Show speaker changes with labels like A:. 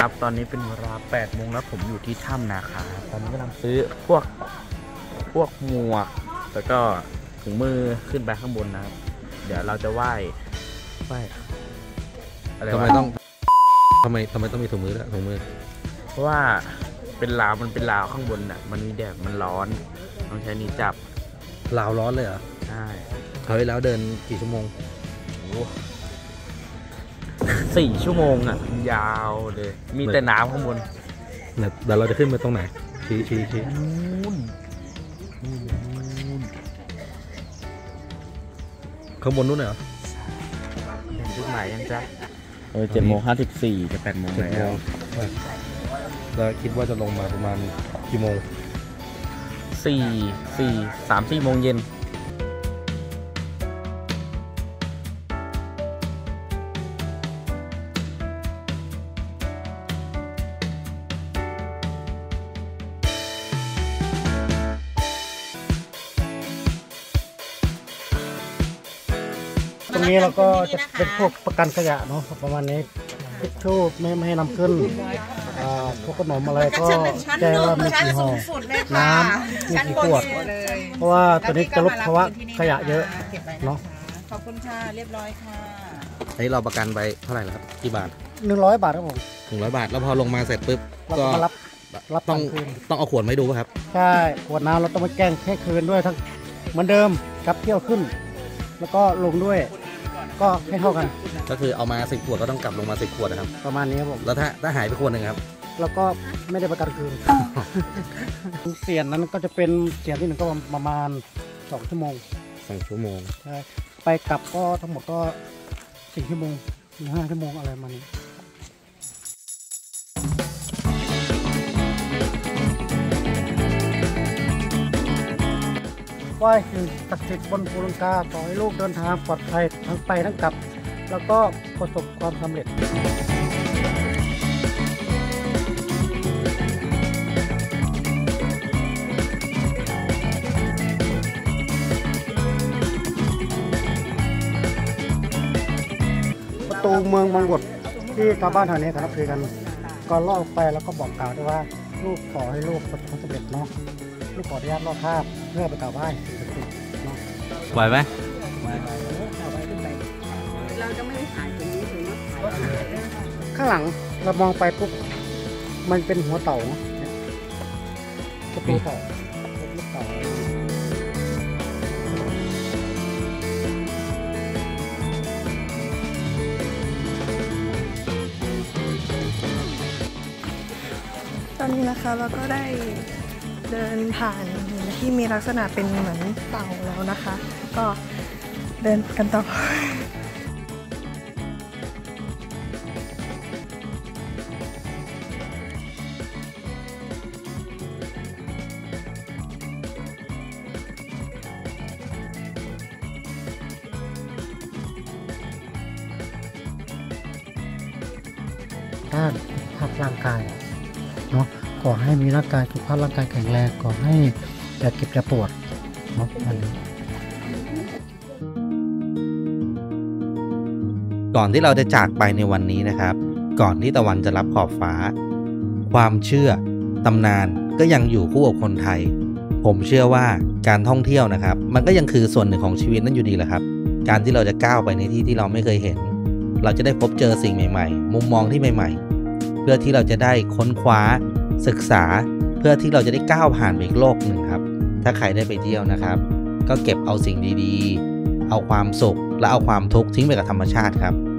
A: ครับตอนนี้เป็นเวลา8 โมงแล้วผมอยู่ที่ถ้ำนาคาตอนนี้กำลังซื้อพวกหมวกแล้วก็ถุงมือขึ้นไปข้างบนนะครับเดี๋ยวเราจะไหว้อะไรวะ
B: ทำไมต้องมีถุงมือด้วยถุงมือ
A: เพราะว่ามันเป็นราวข้างบนน่ะมันมีแดดมันร้อนต้องใช้นิ้วจับ
B: ลาวร้อนเลยเหรอ
A: ใช่
B: คราวที่แล้วเดินกี่ชั่วโมง
A: 4 ชั่วโมงอ่ะยาวเลยมีแต่น้ำข้างบน
B: เดี๋ยวเราจะขึ้นไปตรงไหนชี้ข้างบนนู้นเหรอ
A: เห็นจุดหมายยังจ๊ะ7:54จะ8 โมงแล้ว
B: แล้วคิดว่าจะลงมาประมาณกี่โมง
A: 3-4 โมงเย็น
C: ตรงนี้เราก็จะเป็นพวกประกันขยะเนาะประมาณนี้ทิชชู่ไม่ให้นำขึ้นพวกขนมอะไรก็แจ้งว่ามีกี่ห่อน้ำมีกี่ขวดเพราะว่าตัวนี้จะลดภาวะขยะเยอะเนาะ
D: ขอบคุณค่ะเรียบร้อยค่ะ
B: อันนี้เราประกันไปเท่าไหร่แล้วครับกี่บาท
C: 100 บาทครับผม
B: 100 บาทแล้วพอลงมาเสร็จปุ๊บก็
C: รับ
B: ต้องเอาขวดมาดูป่ะครับ
C: ใช่ขวดน้ำเราต้องมาแกล้งแค่คืนด้วยทั้งเหมือนเดิมกับเที่ยวขึ้นแล้วก็ลงด้วยก็ให้เท่ากัน
B: ก็คือเอามา10 ขวดก็ต้องกลับลงมา10 ขวดนะครับ
C: ประมาณนี้ครับผม
B: แล้วถ้าหายไปขวดหนึ่งครับ
C: แล้วก็ไม่ได้ประกันคืน เสียนนั้นก็จะเป็นเสียนที่1ก็ประมาณ2 ชั่วโมงใช่ไปกลับก็ทั้งหมดก็4 ชั่วโมงหรือ5 ชั่วโมงอะไรมานี้ไหว้สิ่งศักดิ์สิทธิ์บนภูลังกาขอให้ลูกเดินทางปลอดภัยทั้งไปทั้งกลับแล้วก็ประสบความสำเร็จประตูเมืองบางบดที่ชาวบ้านแถวนี้เขานับถือกันก็ลอดไปแล้วก็บอกกล่าวด้วยว่าลูกขอให้ลูกประสบความสำเร็จเนาะลูกขออนุญาตลอดภาพเพื่อไปกราบไหว้สิ่งศักดิ์สิทธิ์เนาะ
B: ไหวไหม
D: เราจะไม่ได้ถ่ายตรงนี้เลยนะ
C: ข้างหลังเรามองไปปุ๊บมันเป็นหัวเต่าประตูเต่าลูกเต่า
E: ตอนนี้นะคะเราก็ได้เดินผ่านที่มีลักษณะเป็นเหมือนเต่าแล้วนะคะ ก็เดินกันต่อ
C: ด้านสุขภาพร่างกายเนาะขอให้มีร่างกายสุขภาพร่างกายแข็งแรงขอให้อย่าเก็บอย่าปวดเนาะอันนี้
B: ก่อนที่เราจะจากไปในวันนี้นะครับก่อนที่ตะวันจะรับขอบฟ้าความเชื่อตำนานก็ยังอยู่คู่กับคนไทยผมเชื่อว่าการท่องเที่ยวนะครับมันก็ยังคือส่วนหนึ่งของชีวิตนั่นอยู่ดีแหละครับการที่เราจะก้าวไปในที่ที่เราไม่เคยเห็นเราจะได้พบเจอสิ่งใหม่ๆมุมมองที่ใหม่ๆเพื่อที่เราจะได้ค้นคว้าศึกษาเพื่อที่เราจะได้ก้าวผ่านไปอีกโลกหนึ่งครับถ้าใครได้ไปเที่ยวนะครับก็เก็บเอาสิ่งดีๆเอาความสุขและเอาความทุกข์ทิ้งไปกับธรรมชาติครับ